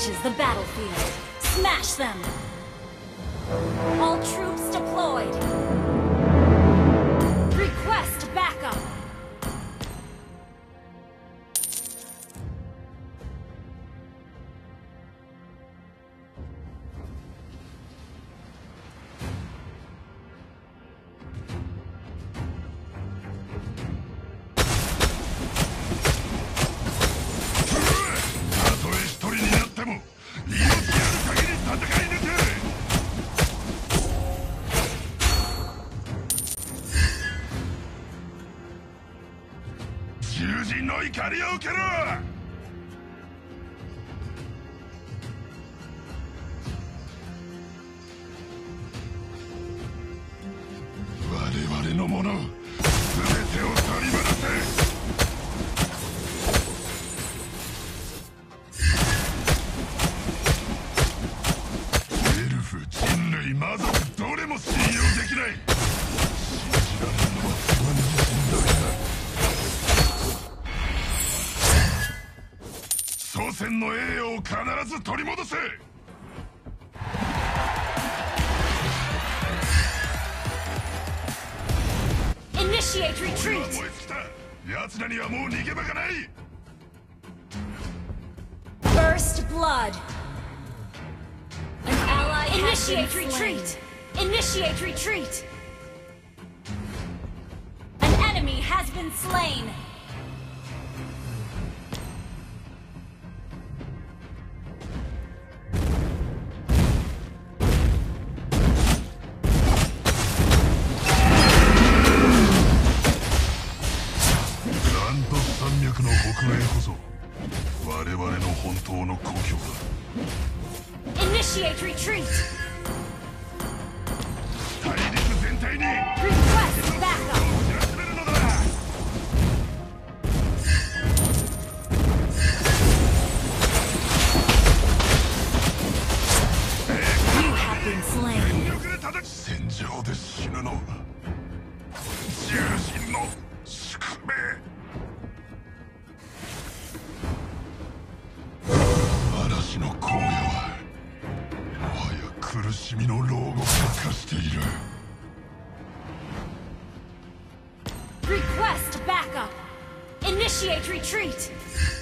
reaches the battlefield. Smash them! All troops deployed. Request backup. Initiate retreat! First blood! An ally Initiate retreat! Initiate retreat! An enemy has been slain! Initiate retreat! Request backup! You have been slain. Request backup! Initiate retreat!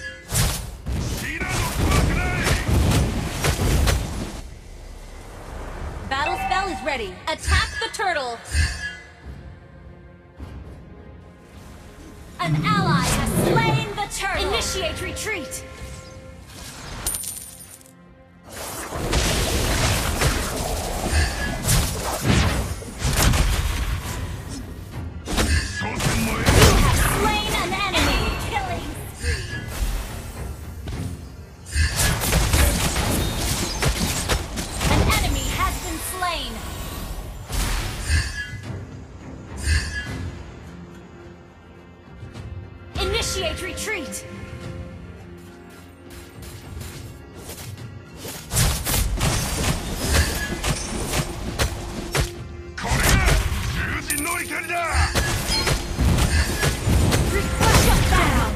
Battle spell is ready. Attack the turtle! An ally has slain the turtle! Initiate retreat! Initiate retreat! Request backup!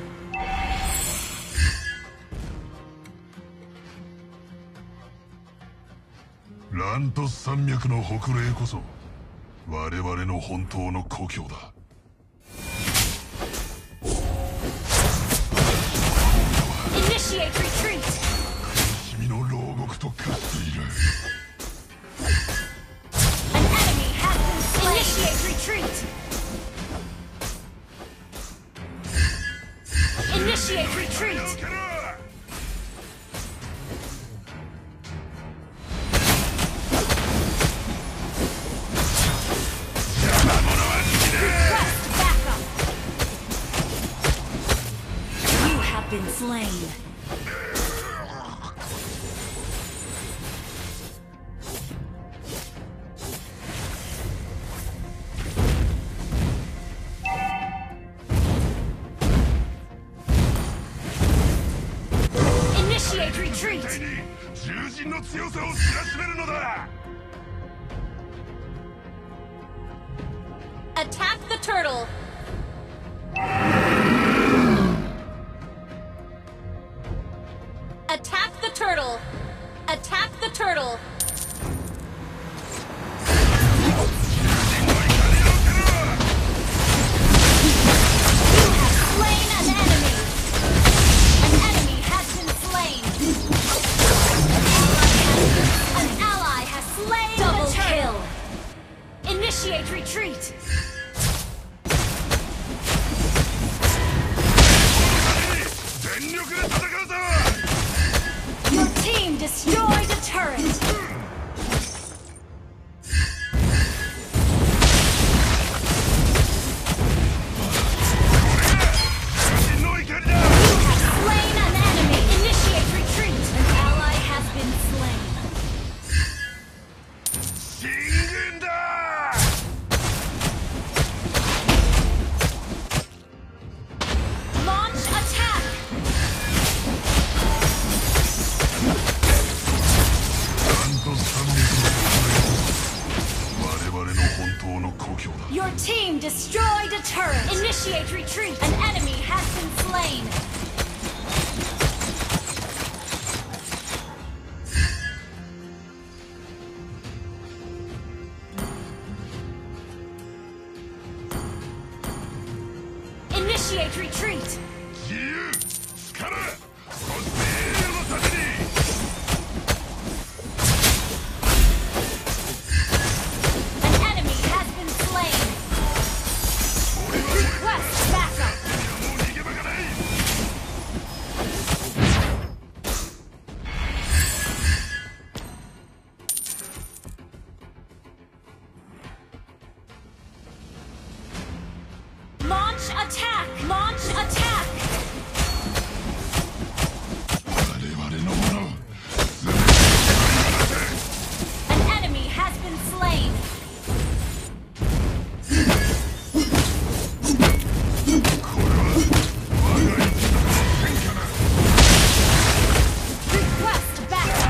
ラントス山脈の北嶺こそ我々の本当の故郷だ。 Initiate retreat! 苦しみの牢獄と化している。 An enemy has been slain! Initiate retreat! Initiate retreat! Been slain. Initiate retreat. Attack the turtle. Attack the turtle! Attack the turtle! Slain an enemy! An enemy has been slain! An ally has slain the turtle! Initiate retreat! Your team destroyed a turret! Your team destroyed a turret! Initiate retreat! An enemy has been slain! Initiate retreat! Attack! Launch attack! An enemy has been slain! Request backup!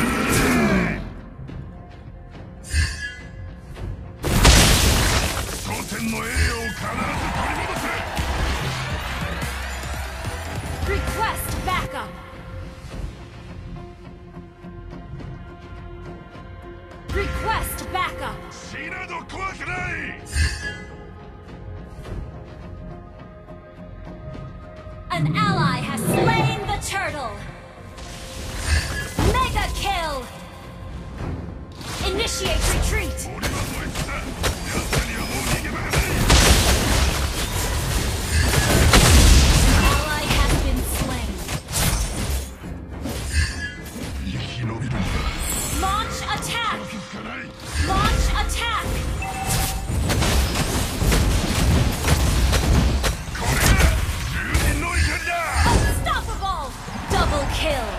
Request backup! Request backup! An ally has slain the turtle! Mega kill! Initiate retreat! Launch attack! Launch attack! Unstoppable! Double kill!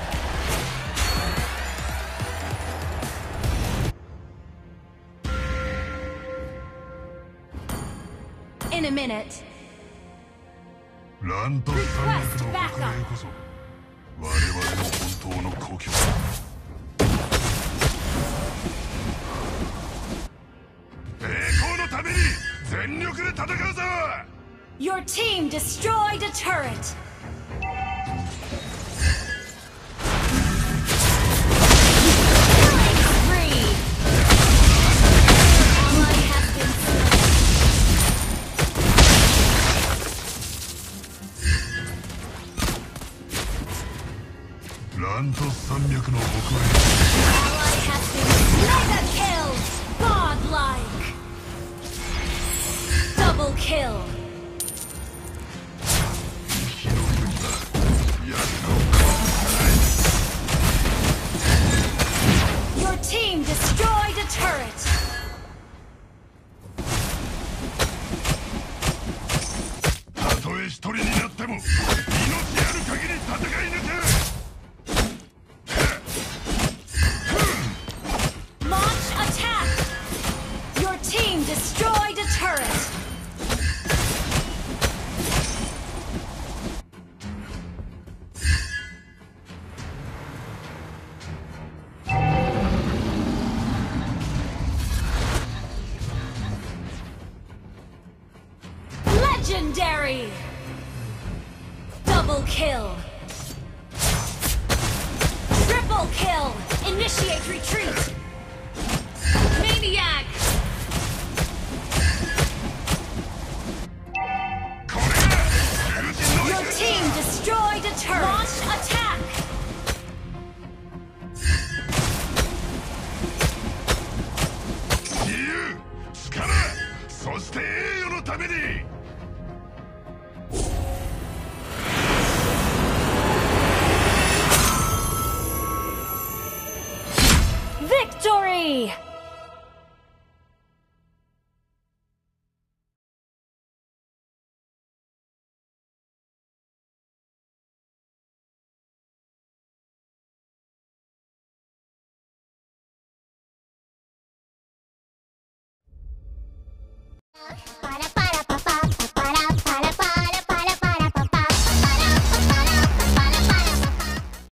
In a minute. Request backup! 我々の本当の故郷だ。栄光のために全力で戦うぞ! Your team destroyed a turret! Mega kill! Godlike! Double kill! Your team destroyed a turret! Launch attack! Your team destroyed a turret! Legendary! Double kill! Triple kill! Initiate retreat! Maniac! Your team destroyed a turret! Launch attack! Victory!